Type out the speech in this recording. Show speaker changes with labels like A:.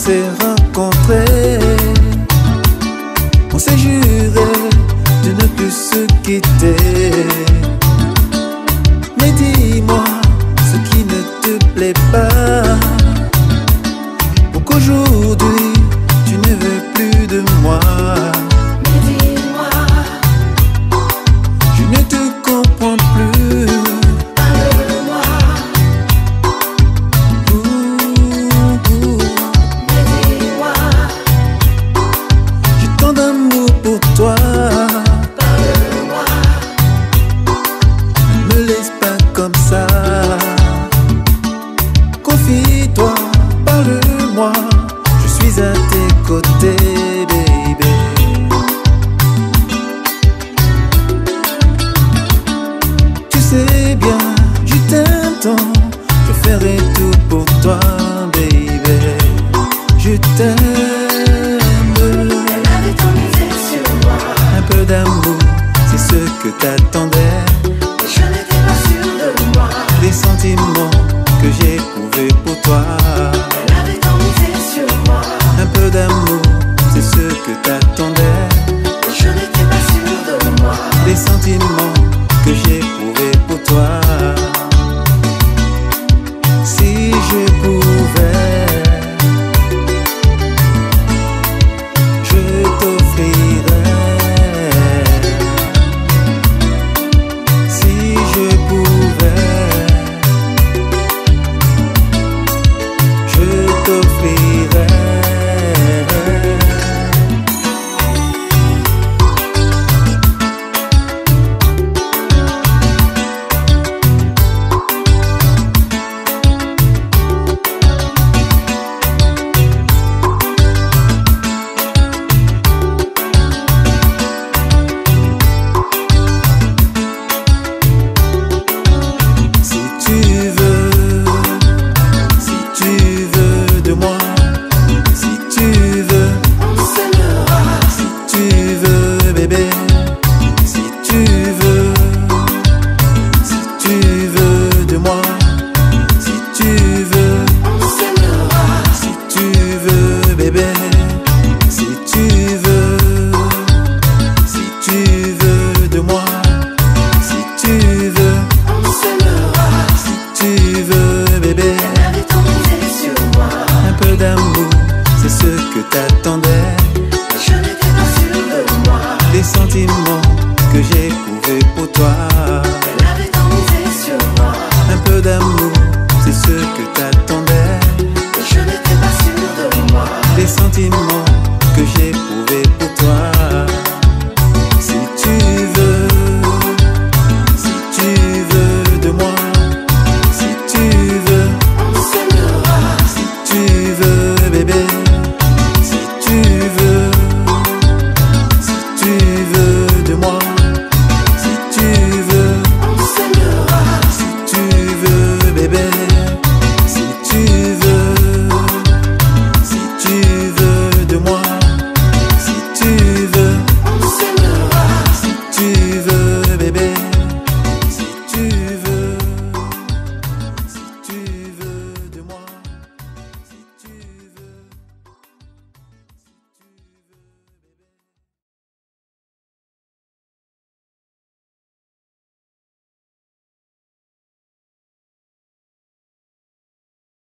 A: s'est rencontrés, on s'est juré de ne plus se quitter. Mais dis-moi ce qui ne te plaît pas, pour qu'aujourd'hui tu ne veux plus de moi.
B: Mais dis-moi,
A: je ne te comprends plus.
B: parle-moi. Mais dis-moi,
A: J'ai tant d'amour pour toi,
B: parle-moi.
A: ne me laisse pas comme ça. Confie-toi, parle-moi, je suis à tes côtés, baby. Tu sais bien, je t'aime tant, je ferai tout pour toi, baby. Je t'aime.
B: Elle avait tant misé sur moi,
A: Un peu d'amour, c'est ce que t'attendais.
B: mais je n'étais pas sûre de moi.
A: Les sentiments que j'ai éprouvés pour toi.
B: Elle avait tant misé sur moi,
A: Un peu d'amour, c'est ce que t'attendais.
B: mais je n'étais pas sûre de moi.
A: Les sentiments que j'ai éprouvés pour toi. Si je pouvais, je t'offrirais. Si je pouvais, je t'offrirais. Si tu veux de moi, si tu veux,
B: On s'aimera,
A: si tu veux, bébé, si tu veux de moi, si tu veux,
B: on s'aimera.
A: si tu veux, bébé, si tu veux de moi, si tu veux,
B: On s'aimera,
A: si tu veux, bébé.
B: elle avait tant misé sur moi.
A: Un peu d'amour, c'est ce que t'attendais.